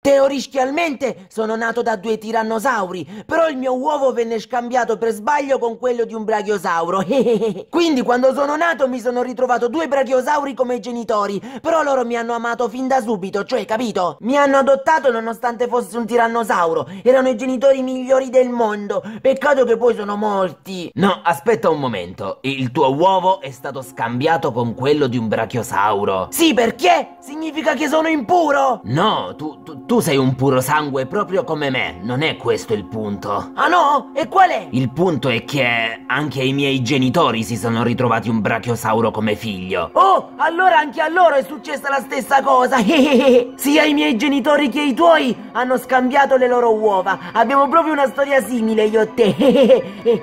Teoricamente sono nato da 2 tirannosauri, però il mio uovo venne scambiato per sbaglio con quello di un brachiosauro. Quindi quando sono nato mi sono ritrovato 2 brachiosauri come genitori, però loro mi hanno amato fin da subito, cioè, capito? Mi hanno adottato nonostante fosse un tirannosauro. Erano i genitori migliori del mondo. Peccato che poi sono morti. No, aspetta un momento. Il tuo uovo è stato scambiato con quello di un brachiosauro. Sì, perché? Significa che sono impuro? No, tu sei un puro sangue proprio come me. Non è questo il punto. Ah no? E qual è? Il punto è che anche i miei genitori si sono ritrovati un brachiosauro come figlio. Oh, allora anche a loro è successa la stessa cosa. Sia i miei genitori che i tuoi hanno scambiato le loro uova. Abbiamo proprio una storia simile io e te.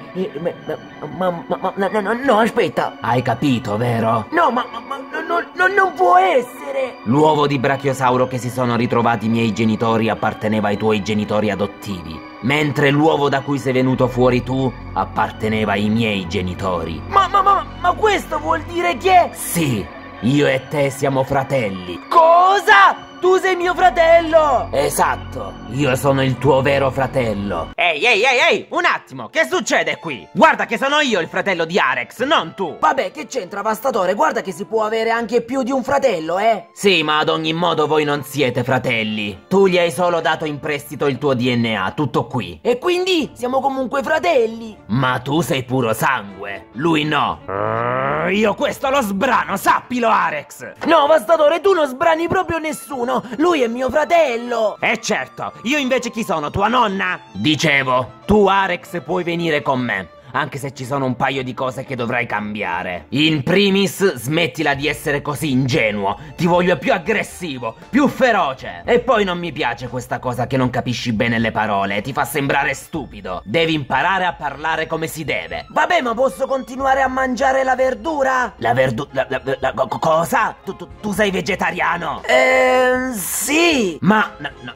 No, aspetta. Hai capito, vero? No, non può essere. L'uovo di brachiosauro che si sono ritrovati i miei genitori apparteneva ai tuoi genitori adottivi, mentre l'uovo da cui sei venuto fuori tu apparteneva ai miei genitori. Ma questo vuol dire che... Sì, io e te siamo fratelli. Cosa? Tu sei mio fratello! Esatto, io sono il tuo vero fratello. Ehi, un attimo, che succede qui? Guarda che sono io il fratello di Arex, non tu. Vabbè, che c'entra, Vastatore? Guarda che si può avere anche più di un fratello, eh? Sì, ma ad ogni modo voi non siete fratelli. Tu gli hai solo dato in prestito il tuo DNA, tutto qui. E quindi siamo comunque fratelli. Ma tu sei puro sangue, lui no. Io questo lo sbrano, sappilo, Arex. No, Vastatore, tu non sbrani proprio nessuno. Lui è mio fratello. Certo, io invece chi sono, tua nonna? Dicevo, tu Arex puoi venire con me, anche se ci sono un paio di cose che dovrai cambiare. In primis, smettila di essere così ingenuo. Ti voglio più aggressivo, più feroce. E poi non mi piace questa cosa che non capisci bene le parole, ti fa sembrare stupido. Devi imparare a parlare come si deve. Vabbè, ma posso continuare a mangiare la verdura? La verdura... cosa? Tu sei vegetariano? Sì. Ma...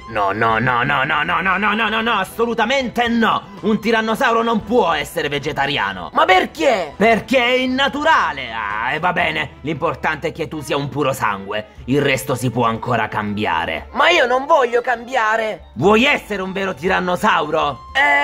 No, assolutamente no. Un tirannosauro non può essere vegetariano. Ma perché? Perché è innaturale. E va bene, l'importante è che tu sia un puro sangue. Il resto si può ancora cambiare. Ma io non voglio cambiare. Vuoi essere un vero tirannosauro?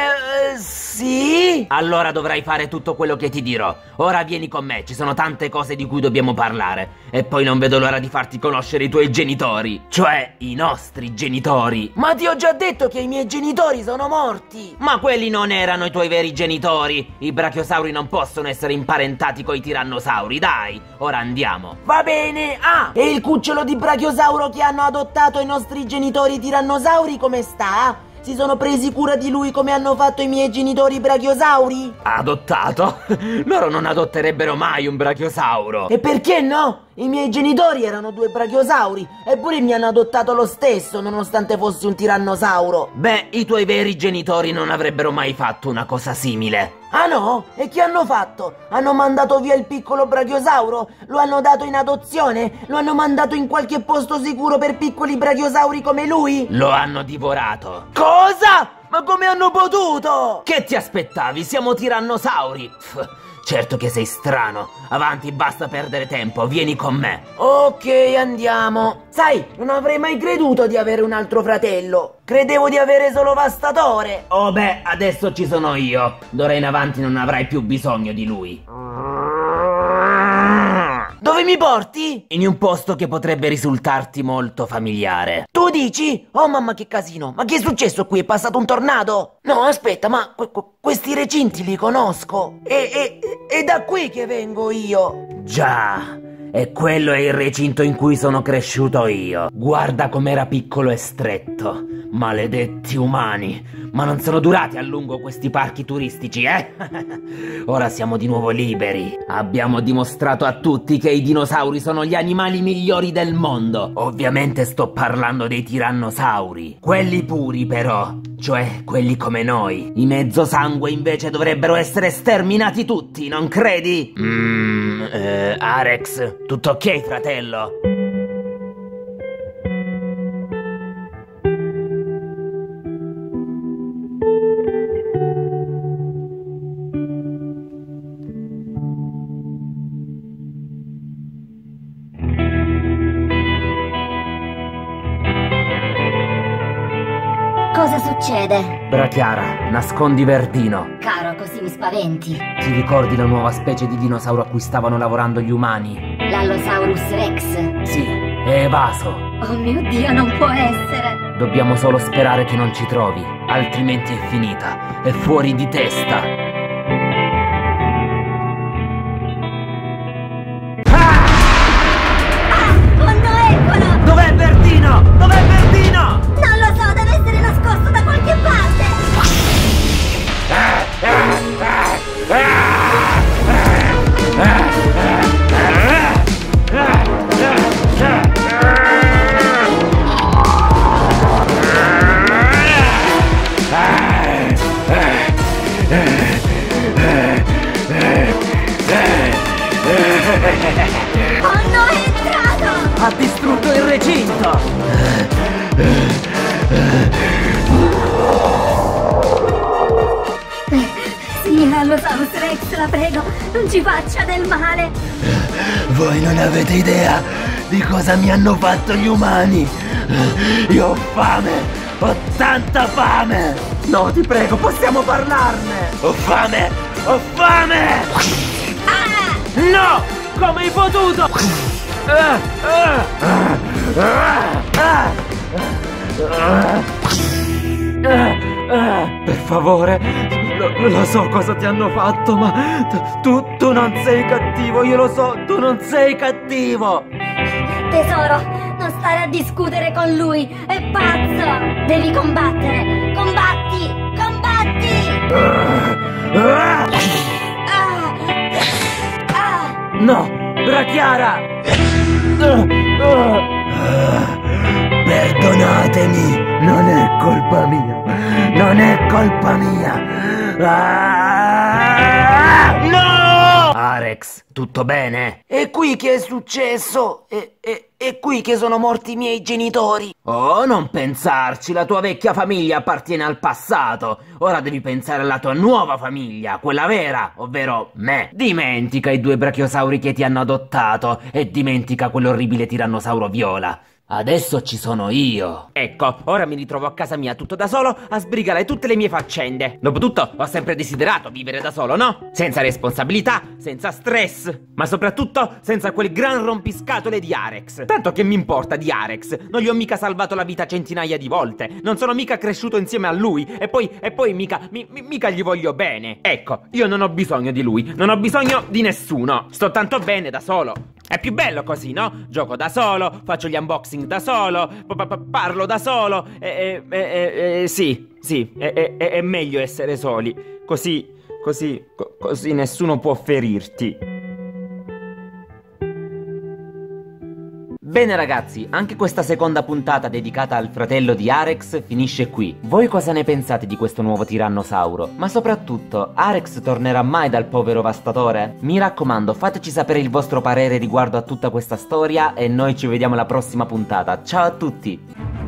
Sì. Allora dovrai fare tutto quello che ti dirò. Ora vieni con me, ci sono tante cose di cui dobbiamo parlare. E poi non vedo l'ora di farti conoscere i tuoi genitori. Cioè, i nostri genitori. Ma ti ho già detto che i miei genitori sono morti. Ma quelli non erano i tuoi veri genitori. I brachiosauri non possono essere imparentati coi tirannosauri, dai. Ora andiamo. Va bene. Ah, e il cucciolo di brachiosauro che hanno adottato i nostri genitori tirannosauri come sta? Si sono presi cura di lui come hanno fatto i miei genitori brachiosauri? Adottato? Loro non adotterebbero mai un brachiosauro. E perché no? I miei genitori erano 2 brachiosauri, eppure mi hanno adottato lo stesso, nonostante fossi un tirannosauro. Beh, i tuoi veri genitori non avrebbero mai fatto una cosa simile. Ah no? E che hanno fatto? Hanno mandato via il piccolo brachiosauro? Lo hanno dato in adozione? Lo hanno mandato in qualche posto sicuro per piccoli brachiosauri come lui? Lo hanno divorato. Cosa? Ma come hanno potuto? Che ti aspettavi? Siamo tirannosauri. Certo che sei strano. Avanti, basta perdere tempo, vieni con me. Ok, andiamo. Sai, non avrei mai creduto di avere un altro fratello. Credevo di avere solo Vastatore. Oh beh, adesso ci sono io. D'ora in avanti non avrai più bisogno di lui. Dove mi porti? In un posto che potrebbe risultarti molto familiare. Tu dici? Oh mamma che casino. Ma che è successo qui? È passato un tornado? No, aspetta, ma questi recinti li conosco. È da qui che vengo io. Già, e quello è il recinto in cui sono cresciuto io. Guarda com'era piccolo e stretto. Maledetti umani. Ma non sono durati a lungo questi parchi turistici, eh? Ora siamo di nuovo liberi. Abbiamo dimostrato a tutti che i dinosauri sono gli animali migliori del mondo. Ovviamente sto parlando dei tirannosauri. Quelli puri però, cioè quelli come noi. I mezzosangue invece dovrebbero essere sterminati tutti, non credi? Arex, tutto ok, fratello? Cosa succede? Brachiara, nascondi Verdino. Caro, così mi spaventi. Ti ricordi la nuova specie di dinosauro a cui stavano lavorando gli umani? L'Allosaurus Rex? Sì, è evaso. Oh mio Dio, non può essere! Dobbiamo solo sperare che non ci trovi, altrimenti è finita. È fuori di testa. Mondo, eccolo! Dov'è Verdino? Dov'è Verdino? Non lo so, deve essere nascosto da qualche parte! Mondo è entrato! Ha distrutto il recinto! Signor Allosaurus Rex, la prego, non ci faccia del male! Voi non avete idea di cosa mi hanno fatto gli umani. Io ho fame, ho tanta fame. No, ti prego, possiamo parlarne! Ho fame, ho fame. No! Come hai potuto? Per favore, lo so cosa ti hanno fatto, ma tu non sei cattivo, io lo so, tu non sei cattivo! Tesoro, non stare a discutere con lui, è pazzo! Devi combattere! Combatti! No! Brachiara! Perdonatemi, non è colpa mia. Non è colpa mia. No! Arex, tutto bene? E qui che è successo? È qui che sono morti i miei genitori. Oh, non pensarci, la tua vecchia famiglia appartiene al passato. Ora devi pensare alla tua nuova famiglia, quella vera, ovvero me. Dimentica i 2 brachiosauri che ti hanno adottato e dimentica quell'orribile tirannosauro viola. Adesso ci sono io. Ecco, ora mi ritrovo a casa mia tutto da solo a sbrigare tutte le mie faccende. Dopotutto ho sempre desiderato vivere da solo, no? Senza responsabilità, senza stress, ma soprattutto senza quel gran rompiscatole di Arex. Tanto che mi importa di Arex? Non gli ho mica salvato la vita centinaia di volte. Non sono mica cresciuto insieme a lui. E poi mica gli voglio bene. Ecco, io non ho bisogno di lui. Non ho bisogno di nessuno. Sto tanto bene da solo. È più bello così, no? Gioco da solo, faccio gli unboxing da solo, parlo da solo. Sì, è meglio essere soli. Così nessuno può ferirti. Bene ragazzi, anche questa seconda puntata dedicata al fratello di Arex finisce qui. Voi cosa ne pensate di questo nuovo tirannosauro? Ma soprattutto, Arex tornerà mai dal povero vastatore? Mi raccomando, fateci sapere il vostro parere riguardo a tutta questa storia e noi ci vediamo alla prossima puntata. Ciao a tutti!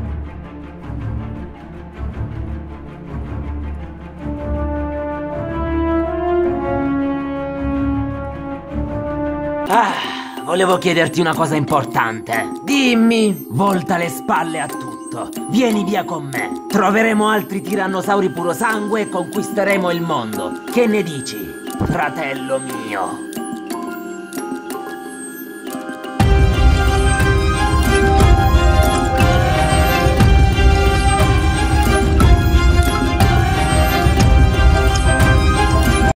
Volevo chiederti una cosa importante. Dimmi. Volta le spalle a tutto. Vieni via con me. Troveremo altri tirannosauri puro sangue e conquisteremo il mondo. Che ne dici, fratello mio?